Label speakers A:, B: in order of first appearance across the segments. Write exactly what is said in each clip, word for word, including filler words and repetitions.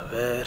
A: A ver...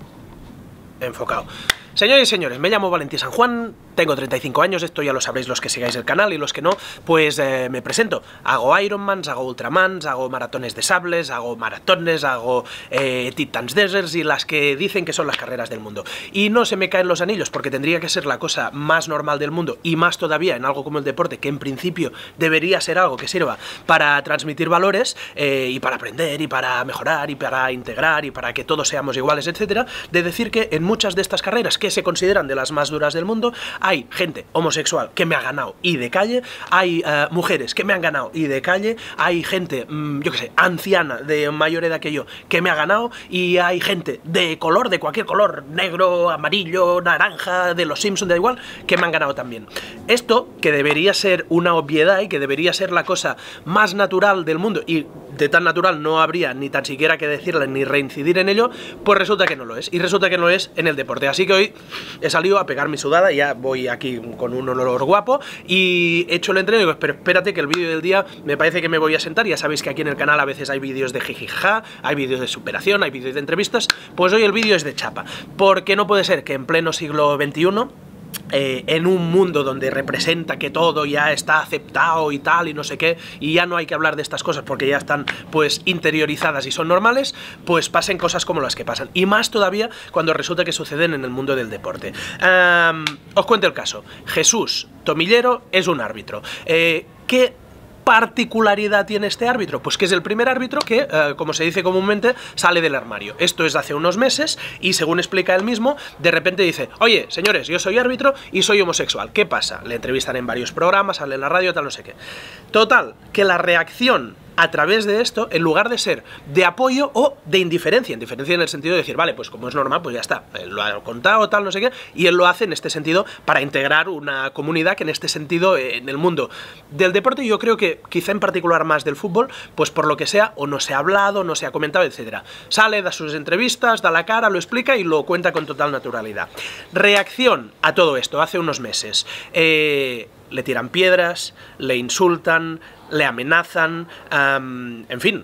A: Enfocado. Señores y señores, me llamo Valentín San Juan, tengo treinta y cinco años, esto ya lo sabréis los que sigáis el canal y los que no, pues eh, me presento. Hago Ironmans, hago Ultramans, hago maratones de sables, hago maratones, hago eh, Titans Deserts y las que dicen que son las carreras del mundo. Y no se me caen los anillos porque tendría que ser la cosa más normal del mundo y más todavía en algo como el deporte, que en principio debería ser algo que sirva para transmitir valores eh, y para aprender y para mejorar y para integrar y para que todos seamos iguales, etcétera, de decir que en muchas de estas carreras que se consideran de las más duras del mundo, hay gente homosexual que me ha ganado y de calle, hay uh, mujeres que me han ganado y de calle, hay gente, mmm, yo qué sé, anciana de mayor edad que yo que me ha ganado y hay gente de color, de cualquier color, negro, amarillo, naranja, de los Simpsons, da igual, que me han ganado también. Esto, que debería ser una obviedad y que debería ser la cosa más natural del mundo, y de tan natural no habría ni tan siquiera que decirle ni reincidir en ello, pues resulta que no lo es, y resulta que no lo es en el deporte. Así que hoy he salido a pegar mi sudada, ya voy aquí con un olor guapo y he hecho el entreno y digo, pero espérate que el vídeo del día me parece que me voy a sentar. Ya sabéis que aquí en el canal a veces hay vídeos de jijija, hay vídeos de superación, hay vídeos de entrevistas, pues hoy el vídeo es de chapa, porque no puede ser que en pleno siglo veintiuno, Eh, en un mundo donde representa que todo ya está aceptado y tal y no sé qué, y ya no hay que hablar de estas cosas porque ya están pues interiorizadas y son normales, pues pasen cosas como las que pasan, y más todavía cuando resulta que suceden en el mundo del deporte. Um, os cuento el caso. Jesús Tomillero es un árbitro. Eh, ¿Qué particularidad tiene este árbitro? Pues que es el primer árbitro que, eh, como se dice comúnmente, sale del armario. Esto es de hace unos meses y, según explica él mismo, de repente dice, oye, señores, yo soy árbitro y soy homosexual. ¿Qué pasa? Le entrevistan en varios programas, sale en la radio, tal, no sé qué. Total, que la reacción a través de esto, en lugar de ser de apoyo o de indiferencia, indiferencia en el sentido de decir, vale, pues como es normal, pues ya está, él lo ha contado, tal, no sé qué, y él lo hace en este sentido para integrar una comunidad que en este sentido, en el mundo del deporte, yo creo que quizá en particular más del fútbol, pues por lo que sea, o no se ha hablado, no se ha comentado, etcétera. Sale, da sus entrevistas, da la cara, lo explica y lo cuenta con total naturalidad. Reacción a todo esto, hace unos meses. Eh... Le tiran piedras, le insultan, le amenazan, um, en fin,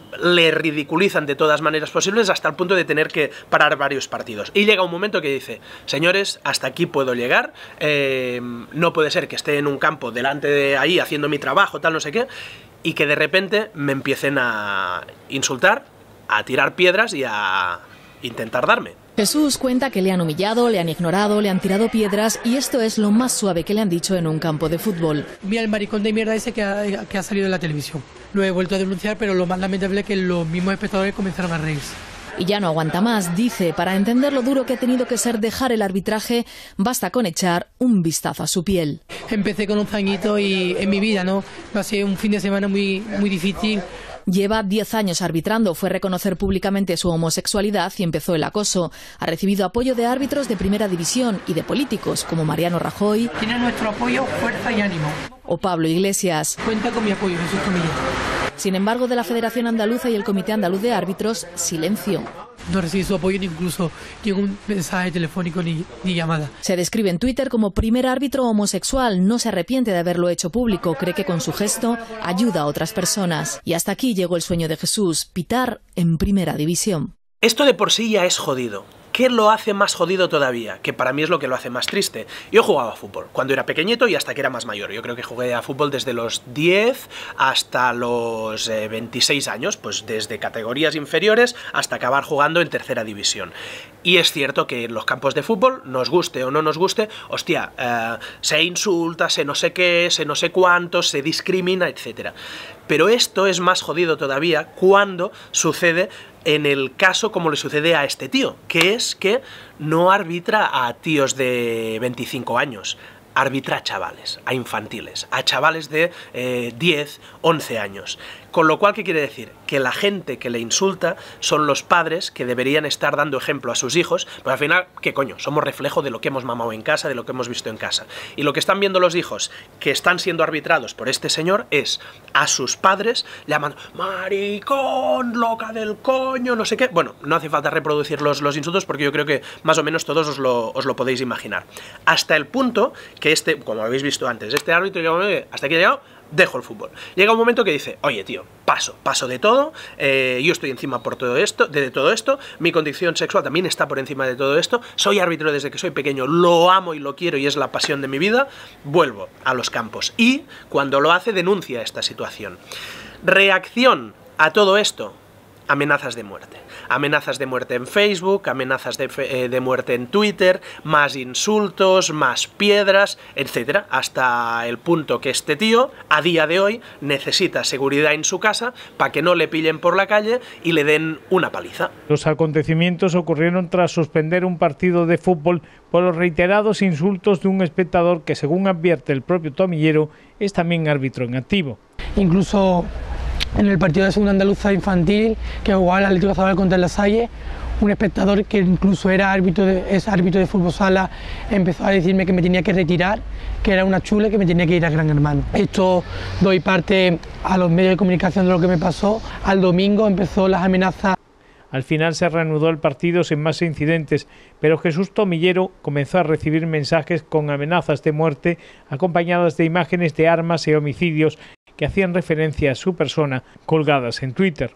A: le ridiculizan de todas maneras posibles hasta el punto de tener que parar varios partidos. Y llega un momento que dice, señores, hasta aquí puedo llegar, eh, no puede ser que esté en un campo delante de ahí haciendo mi trabajo, tal, no sé qué, y que de repente me empiecen a insultar, a tirar piedras y a intentar darme.
B: Jesús cuenta que le han humillado, le han ignorado, le han tirado piedras y esto es lo más suave que le han dicho en un campo de fútbol.
C: Mira el maricón de mierda ese que ha, que ha salido en la televisión. Lo he vuelto a denunciar, pero lo más lamentable es que los mismos espectadores comenzaron a reírse.
B: Y ya no aguanta más, dice, para entender lo duro que ha tenido que ser dejar el arbitraje, basta con echar un vistazo a su piel.
C: Empecé con un zañito y en mi vida, ¿no? Va a ser un fin de semana muy, muy difícil.
B: Lleva diez años arbitrando, fue reconocer públicamente su homosexualidad y empezó el acoso. Ha recibido apoyo de árbitros de primera división y de políticos como Mariano Rajoy.
C: Tiene nuestro apoyo, fuerza y ánimo.
B: O Pablo Iglesias.
C: Cuenta con mi apoyo, Jesús Tomillero.
B: Sin embargo, de la Federación Andaluza y el Comité Andaluz de Árbitros, silencio.
C: No recibe su apoyo, ni incluso ningún mensaje telefónico ni, ni llamada.
B: Se describe en Twitter como primer árbitro homosexual, no se arrepiente de haberlo hecho público, cree que con su gesto ayuda a otras personas. Y hasta aquí llegó el sueño de Jesús, pitar en primera división.
A: Esto de por sí ya es jodido. ¿Qué lo hace más jodido todavía? Que para mí es lo que lo hace más triste. Yo jugaba a fútbol cuando era pequeñito y hasta que era más mayor. Yo creo que jugué a fútbol desde los diez hasta los eh, veintiséis años, pues desde categorías inferiores hasta acabar jugando en tercera división. Y es cierto que en los campos de fútbol, nos guste o no nos guste, hostia, eh, se insulta, se no sé qué, se no sé cuántos, se discrimina, etcétera. Pero esto es más jodido todavía cuando sucede en el caso como le sucede a este tío, que es que no arbitra a tíos de veinticinco años, arbitra a chavales, a infantiles, a chavales de eh, diez, once años. Con lo cual, ¿qué quiere decir? Que la gente que le insulta son los padres que deberían estar dando ejemplo a sus hijos, pues al final, ¿qué coño? Somos reflejo de lo que hemos mamado en casa, de lo que hemos visto en casa. Y lo que están viendo los hijos que están siendo arbitrados por este señor es a sus padres llamando maricón, loca del coño, no sé qué. Bueno, no hace falta reproducir los, los insultos porque yo creo que más o menos todos os lo, os lo podéis imaginar. Hasta el punto que este, como habéis visto antes, este árbitro, hasta aquí ha llegado, dejo el fútbol. Llega un momento que dice, oye tío, paso, paso de todo, eh, yo estoy encima por todo esto, de, de todo esto, mi condición sexual también está por encima de todo esto, soy árbitro desde que soy pequeño, lo amo y lo quiero y es la pasión de mi vida, vuelvo a los campos. Y cuando lo hace, denuncia esta situación. Reacción a todo esto, amenazas de muerte. Amenazas de muerte en Facebook, amenazas de, eh, de muerte en Twitter, más insultos, más piedras, etcétera, hasta el punto que este tío, a día de hoy, necesita seguridad en su casa para que no le pillen por la calle y le den una paliza.
D: Los acontecimientos ocurrieron tras suspender un partido de fútbol por los reiterados insultos de un espectador que, según advierte el propio Tomillero, es también árbitro en activo.
C: Incluso en el partido de segunda andaluza infantil que jugaba el Atlético Zabal contra el La Salle, un espectador que incluso era árbitro de, es árbitro de fútbol sala empezó a decirme que me tenía que retirar, que era una chula y que me tenía que ir a Gran Hermano. Esto doy parte a los medios de comunicación de lo que me pasó. Al domingo empezó las amenazas.
D: Al final se reanudó el partido sin más incidentes, pero Jesús Tomillero comenzó a recibir mensajes con amenazas de muerte acompañadas de imágenes de armas y homicidios que hacían referencia a su persona colgadas en Twitter.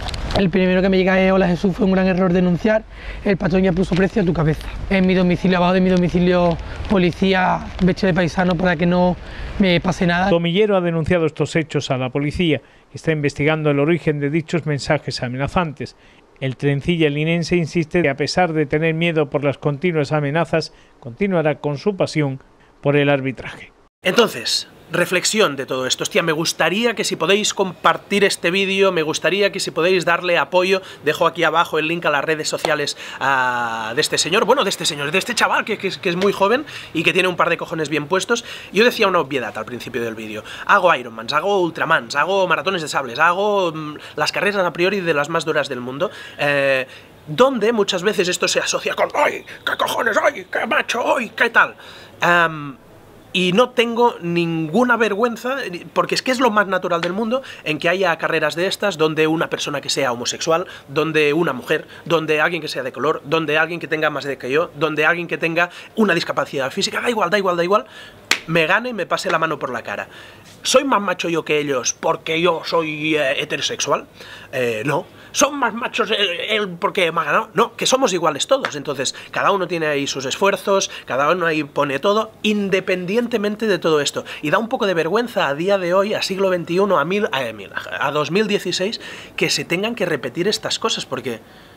C: El primero que me llega es: hola Jesús, fue un gran error denunciar, el patrón ya puso precio a tu cabeza. En mi domicilio, abajo de mi domicilio, policía vestido de paisano para que no me pase nada.
D: Tomillero ha denunciado estos hechos a la policía, que está investigando el origen de dichos mensajes amenazantes. El trencilla linense insiste que, a pesar de tener miedo por las continuas amenazas, continuará con su pasión por el arbitraje.
A: Entonces, reflexión de todo esto. Hostia, me gustaría que si podéis compartir este vídeo, me gustaría que si podéis darle apoyo, dejo aquí abajo el link a las redes sociales uh, de este señor, bueno, de este señor, de este chaval que, que, que es muy joven y que tiene un par de cojones bien puestos. Yo decía una obviedad al principio del vídeo: hago Ironmans, hago Ultramans, hago maratones de sables, hago mmm, las carreras a priori de las más duras del mundo, eh, donde muchas veces esto se asocia con ¡ay, qué cojones, ay, qué macho, ay, qué tal! Um, Y no tengo ninguna vergüenza, porque es que es lo más natural del mundo, en que haya carreras de estas donde una persona que sea homosexual, donde una mujer, donde alguien que sea de color, donde alguien que tenga más edad que yo, donde alguien que tenga una discapacidad física, da igual, da igual, da igual, me gane y me pase la mano por la cara. ¿Soy más macho yo que ellos porque yo soy eh, heterosexual? Eh, no. ¿Son más machos él, él porque me ha ganado? No, que somos iguales todos. Entonces, cada uno tiene ahí sus esfuerzos, cada uno ahí pone todo, independientemente de todo esto. Y da un poco de vergüenza a día de hoy, a siglo veintiuno, a, mil, a, a dos mil dieciséis, que se tengan que repetir estas cosas, porque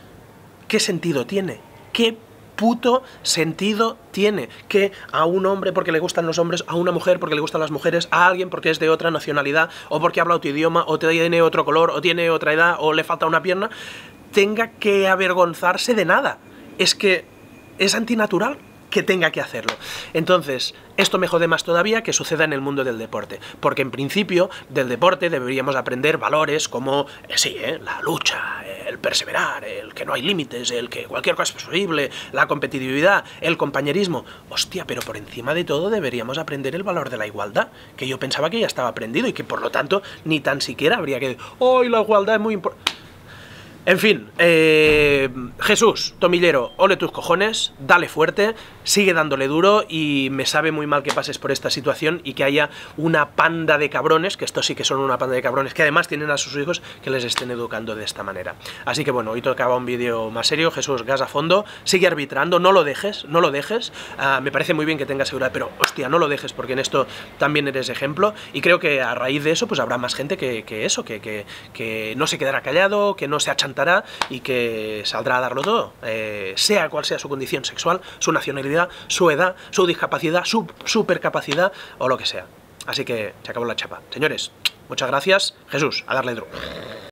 A: ¿qué sentido tiene? ¿Qué puto sentido tiene que a un hombre porque le gustan los hombres, a una mujer porque le gustan las mujeres, a alguien porque es de otra nacionalidad, o porque habla otro idioma, o tiene otro color, o tiene otra edad, o le falta una pierna, tenga que avergonzarse de nada? Es que es antinatural que tenga que hacerlo. Entonces, esto me jode más todavía que suceda en el mundo del deporte, porque en principio del deporte deberíamos aprender valores como, eh, sí, eh, la lucha, el perseverar, el que no hay límites, el que cualquier cosa es posible, la competitividad, el compañerismo. Hostia, pero por encima de todo deberíamos aprender el valor de la igualdad, que yo pensaba que ya estaba aprendido y que por lo tanto ni tan siquiera habría que... ¡Ay, la igualdad es muy importante! En fin, eh, Jesús Tomillero, ole tus cojones, dale fuerte, sigue dándole duro, y me sabe muy mal que pases por esta situación y que haya una panda de cabrones, que estos sí que son una panda de cabrones, que además tienen a sus hijos, que les estén educando de esta manera. Así que bueno, hoy tocaba un vídeo más serio. Jesús, gas a fondo, sigue arbitrando, no lo dejes, no lo dejes, uh, me parece muy bien que tengas seguridad, pero hostia, no lo dejes, porque en esto también eres ejemplo, y creo que a raíz de eso pues habrá más gente que, que eso, que, que, que no se quedará callado, que no se achantará y que saldrá a darlo todo, eh, sea cual sea su condición sexual, su nacionalidad, su edad, su discapacidad, su supercapacidad o lo que sea. Así que se acabó la chapa. Señores, muchas gracias. Jesús, a darle duro.